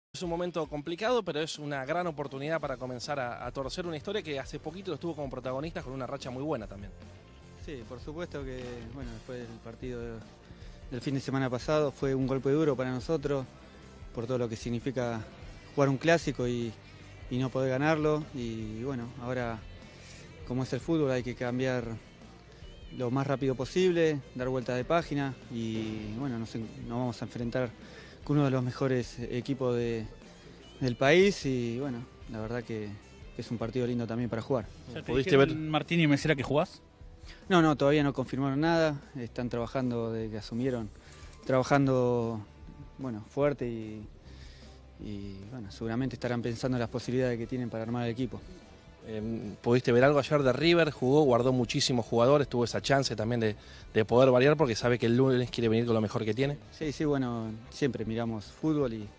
Es un momento complicado, pero es una gran oportunidad para comenzar a torcer una historia que hace poquito estuvo como protagonista con una racha muy buena también. Sí, por supuesto que, bueno, después del partido del fin de semana pasado fue un golpe duro para nosotros, por todo lo que significa jugar un clásico y no poder ganarlo. Y bueno, ahora, como es el fútbol, hay que cambiar lo más rápido posible, dar vuelta de página y bueno, nos vamos a enfrentar con uno de los mejores equipos del país y bueno, la verdad que es un partido lindo también para jugar. ¿Pudiste ver Martín y Mesera que jugás? No, todavía no confirmaron nada, están trabajando desde que asumieron, trabajando bueno, fuerte y bueno, seguramente estarán pensando en las posibilidades que tienen para armar el equipo. ¿Pudiste ver algo ayer de River? Jugó, guardó muchísimos jugadores, tuvo esa chance también de poder variar porque sabe que el lunes quiere venir con lo mejor que tiene. Sí, bueno, siempre miramos fútbol y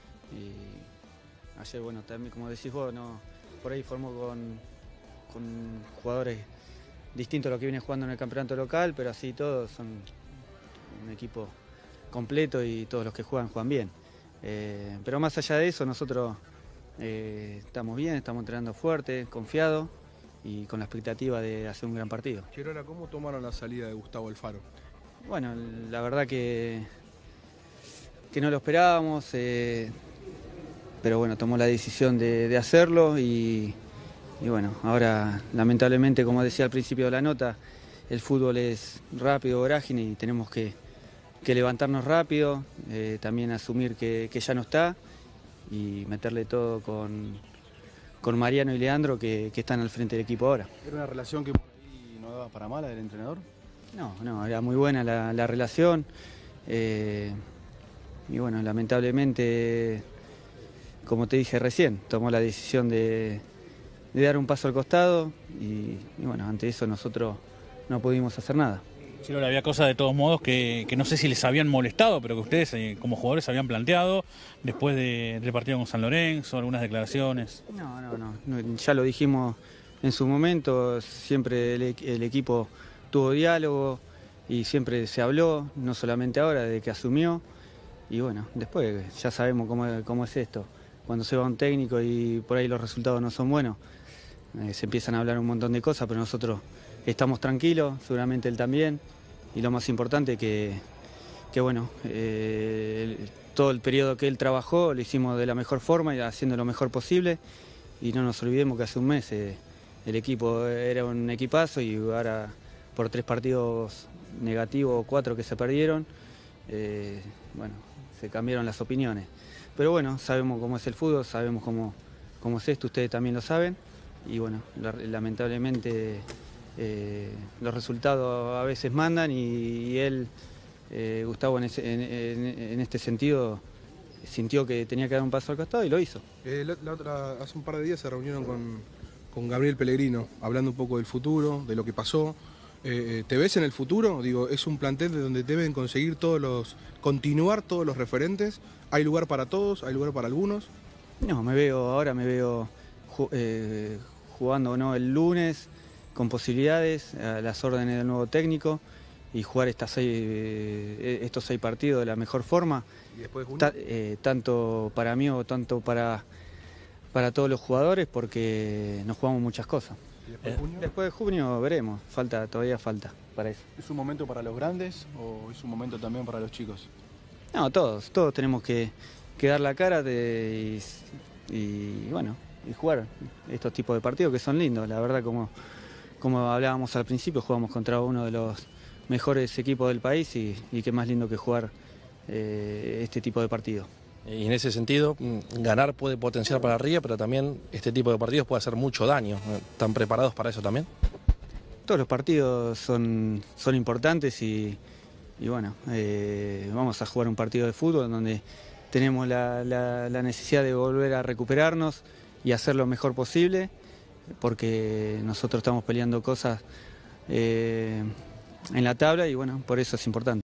ayer, bueno, también como decís vos, no, por ahí formó con jugadores distintos a lo que viene jugando en el campeonato local, pero así todos son un equipo completo y todos los que juegan bien. Pero más allá de eso, nosotros estamos bien, estamos entrenando fuerte, confiados y con la expectativa de hacer un gran partido. Chirola, ¿cómo tomaron la salida de Gustavo Alfaro? Bueno, la verdad que no lo esperábamos, pero bueno, tomó la decisión de hacerlo y bueno, ahora lamentablemente, como decía al principio de la nota, el fútbol es rápido, vorágine y tenemos que levantarnos rápido, también asumir que ya no está y meterle todo con Mariano y Leandro que están al frente del equipo ahora. ¿Era una relación que por ahí no daba para mala del entrenador? No, era muy buena la relación y bueno, lamentablemente, como te dije recién, tomó la decisión de dar un paso al costado y bueno, ante eso nosotros no pudimos hacer nada. Sí, había cosas de todos modos que no sé si les habían molestado, pero que ustedes como jugadores habían planteado después del partido con San Lorenzo, algunas declaraciones. No, ya lo dijimos en su momento, siempre el equipo tuvo diálogo y siempre se habló, no solamente ahora, desde que asumió. Y bueno, después ya sabemos cómo es esto. Cuando se va un técnico y por ahí los resultados no son buenos, se empiezan a hablar un montón de cosas, pero nosotros estamos tranquilos, seguramente él también, y lo más importante que bueno, todo el periodo que él trabajó lo hicimos de la mejor forma y haciendo lo mejor posible, y no nos olvidemos que hace un mes el equipo era un equipazo y ahora por 3 partidos negativos o 4 que se perdieron, bueno, se cambiaron las opiniones. Pero bueno, sabemos cómo es el fútbol, sabemos cómo es esto, ustedes también lo saben. Y bueno, lamentablemente los resultados a veces mandan y él, Gustavo, en este sentido, sintió que tenía que dar un paso al costado y lo hizo. Hace un par de días se reunieron con Gabriel Pellegrino, hablando un poco del futuro, de lo que pasó. ¿Te ves en el futuro? Digo, es un plantel de donde deben conseguir continuar todos los referentes. ¿Hay lugar para todos? ¿Hay lugar para algunos? No, ahora me veo jugando, ¿no?, el lunes con posibilidades a las órdenes del nuevo técnico y jugar estos 6 partidos de la mejor forma. ¿Y después de junio? Tanto para mí o tanto para todos los jugadores, porque nos jugamos muchas cosas. ¿Y después de junio? Después de junio veremos, todavía falta para eso. ¿Es un momento para los grandes o es un momento también para los chicos? No, todos tenemos que dar la cara y bueno, y jugar estos tipos de partidos que son lindos. La verdad, como hablábamos al principio, jugamos contra uno de los mejores equipos del país y qué más lindo que jugar este tipo de partidos. Y en ese sentido, ganar puede potenciar para arriba, pero también este tipo de partidos puede hacer mucho daño. ¿Están preparados para eso también? Todos los partidos son importantes y bueno, vamos a jugar un partido de fútbol donde tenemos la necesidad de volver a recuperarnos y hacer lo mejor posible, porque nosotros estamos peleando cosas en la tabla y bueno, por eso es importante.